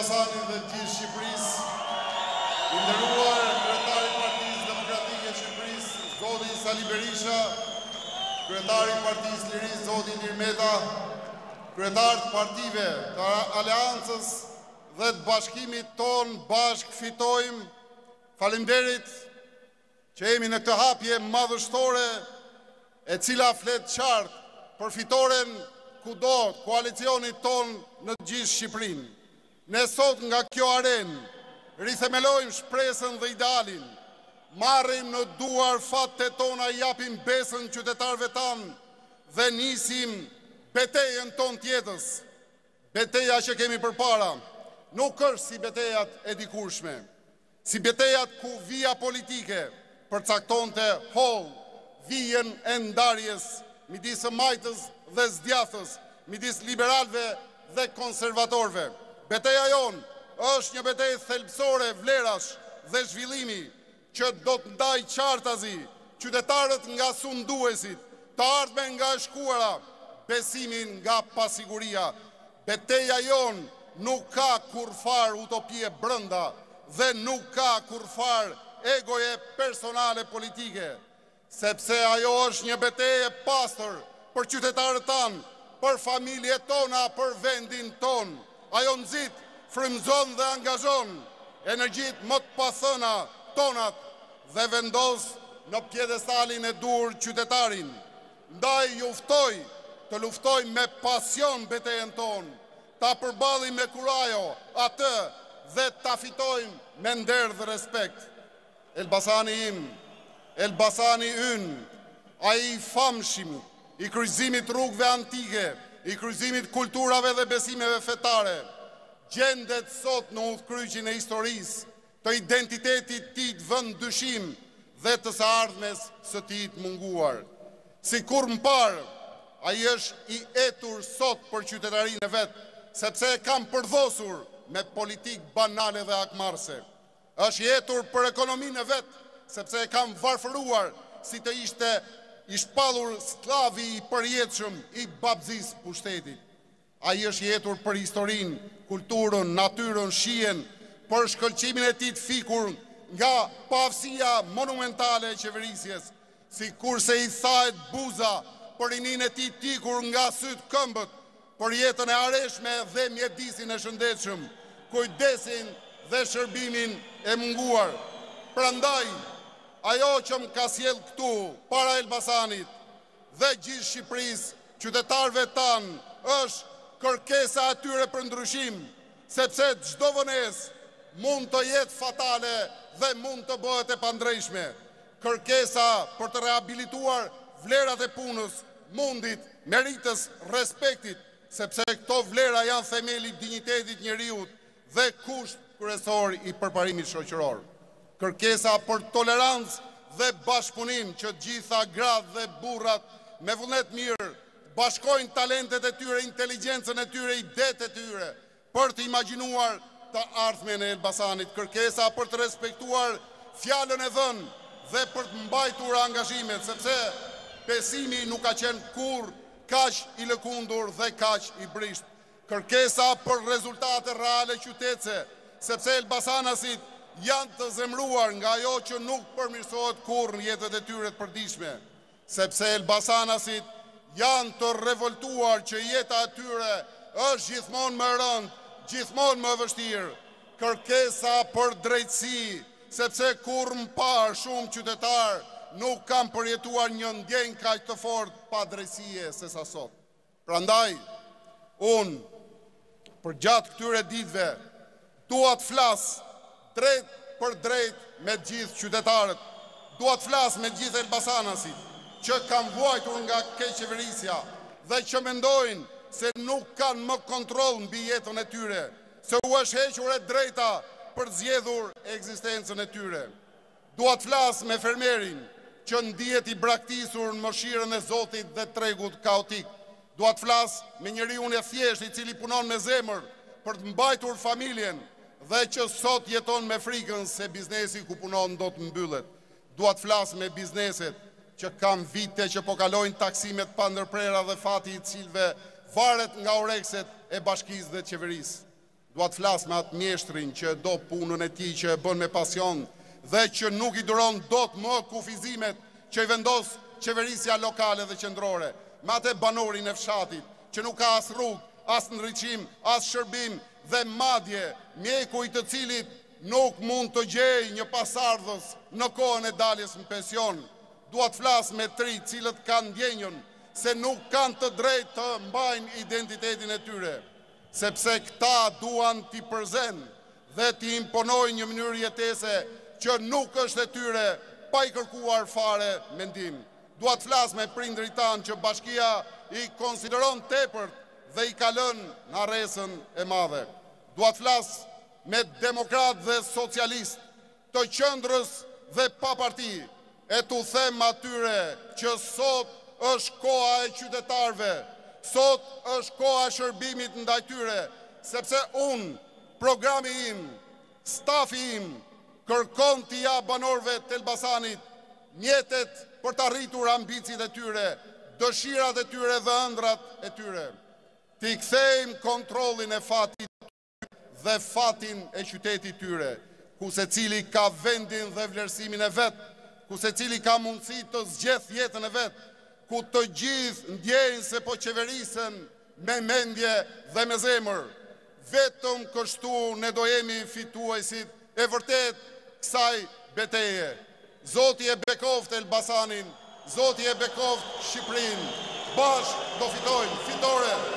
Elbasanit dhe gjithë Shqipërisë, i nderuar kryetari i Partisë Demokratike të Shqipërisë, zoti Sali Berisha, kryetari i Partisë Lirisë, zoti Ilir Meta, kryetarët e partive të aleancës dhe të bashkimit ton bashk fitojmë. Faleminderit që jemi në këtë hapje madhështore e cila flet qartë për fitoren kudo koalicionit ton në gjithë Shqipërinë. Ne sot nga kjo arenë rithemelojmë shpresën dhe idealin, marrim në duar fatet tona, japim besën qytetarëve tanë dhe nisim betejën ton tjetës. Beteja që kemi përpara nuk është si betejat e dikurshme, si betejat ku vija politike përcaktonte holl vijën e ndarjes midis së majtës dhe zdjathës, midis liberalëve dhe konservatorëve. Beteja jonë është një betejë thelbësore vlerash dhe zhvillimi që do të ndaj qartazi qytetarët nga sunduesit, të ardhmen nga e shkuara, besimin nga pasiguria. Beteja jonë nuk ka kurfar utopie brenda dhe nuk ka kurfar egoje personale politike, sepse ajo është një betejë e pastër për qytetarët tanë, për familjet tona, për vendin tonë. Ajo nxit, frymëzon dhe angazhon energjit më të pathëna tonat dhe vendos në pjedestalin e dur qytetarin. Ndaj ju ftoj të luftoj me pasion betejën tonë, ta përballim me kurajo atë dhe ta fitojmë me nder dhe respekt. Elbasani im, Elbasani ynë, ai i famshim i kryqëzimit rrugëve antike, i kryqëzimit kulturave dhe besimeve fetare, gjendet sot në udhkryqin e historisë, të identitetit tij të vënë dyshim dhe të së ardhmes së tij të munguar. Si kur më parë, ai është i etur sot për qytetarinë e vet, sepse e kam përdhosur me politikë banale dhe akmarrëse. Është i etur për ekonominë e vet, sepse e kam varfëruar si të ishte i shpallur sklavi i përjetshëm i babzis pushtetit. Ai është i etur për historinë, kulturën, natyrën, shijen, për shkëlqimin e tij të fikur nga pavësia monumentale e qeverisjes, sikurse i thahet buza për rinin e tij tikur nga syt këmbët, për jetën e areshme dhe mjedisin e shëndetshëm, kujdesin dhe shërbimin e munguar. Prandaj, ajo që më ka sjell këtu para Elbasanit dhe gjithë Shqipërisë, qytetarëve tanë, është kërkesa e tyre për ndryshim, sepse çdo vonesë mund të jetë fatale dhe mund të bëhet e pandrejshme. Kërkesa për të rehabilituar vlerat e punës, mundit, meritës, respektit, sepse këto vlera janë themeli i dinjitetit njeriut dhe kusht kryesor i përparimit shoqëror. Kërkesa për tolerancë dhe bashkëpunim që gjitha gratë dhe burrat me vullnet mirë bashkojnë talentet e tyre, inteligjencën e tyre, idetë e tyre për të imagjinuar të ardhmen e Elbasanit. Kërkesa për të respektuar fjalën e dhënë dhe për të mbajtur angazhimet, sepse besimi nuk ka qenë kurrë kaq i lëkundur dhe kaq i brisht. Kërkesa për rezultate reale qytetëse, sepse elbasanasit janë të zemruar nga ajo që nuk përmirësohet kurrë në jetët e tyre të përditshme, sepse elbasanasit janë të revoltuar që jeta e tyre është gjithmonë më rëndë, gjithmonë më vështirë. Kërkesa për drejtësi, sepse kurrë më parë shumë qytetarë nuk kanë përjetuar një ndjenjë kaq të fortë pa drejtësie se sa sot. Prandaj, unë për gjatë këtyre ditëve dua të flas drejt për drejt me gjithë qytetarët, dua të flas me gjithë elbasanasit që kanë vuajtur nga keqeverisja dhe që mendojnë se nuk kanë më kontroll mbi jetën e tyre, se u është hequr e drejta për zgjedhur ekzistencën e tyre. Dua të flas me fermerin që ndihet i braktisur në mëshirën e Zotit dhe tregut kaotik. Dua të flas me njeriu i thjeshtë i cili punon me zemër për të mbajtur familjen dhe që sot jeton me frikën se biznesi ku punon do të mbyllet. Dua të flas me bizneset që kam vite që po kalojnë taksimet pa ndërprera dhe fati i cilëve varet nga orekset e bashkisë dhe qeverisë. Dua të flas me atë mjeshtrin që do punën e tij që e bën me pasion dhe që nuk i duron dot më kufizimet që i vendos qeverisja lokale dhe qendrore, me atë banorin e fshatit që nuk ka as rrugë, as ndriçim, as shërbim dhe madje mjeku i të cilit nuk mund të gjejë një pasardhës në kohën e daljes në pension. Dua të flas me tri cilët kanë ndjenjën se nuk kanë të drejtë të mbajnë identitetin e tyre, sepse këta duan t'i përzen dhe t'i imponojnë një mënyrë jetese që nuk është e tyre pa i kërkuar fare mendim. Dua të flas me prindrit tanë që bashkia i konsideron tepërt dhe i ka lënë në arresën e madhe. Dua të flas me demokrat dhe socialist të qendrës dhe pa parti, e t'u them atyre që sot është koha e qytetarëve, sot është koha e shërbimit ndaj tyre, sepse unë, programi im, stafi im, kërkon t'i ja banorëve të Elbasanit mjetet për të arritur ambicit e tyre, dëshirat e tyre dhe ëndrat e tyre. T'i kthejmë kontrollin e fatit dhe fatin e qytetit tyre, ku se cili ka vendin dhe vlerësimin e vetë, ku se cili ka mundësi të zgjeth jetën e vetë, ku të gjithë ndjejnë se po qeverisen me mendje dhe me zemër. Vetëm kështu ne do jemi fituesit e vërtet kësaj beteje. Zoti e bekoft Elbasanin, Zoti e bekoft Shqipërinë. Bashkë do fitojmë, fitore!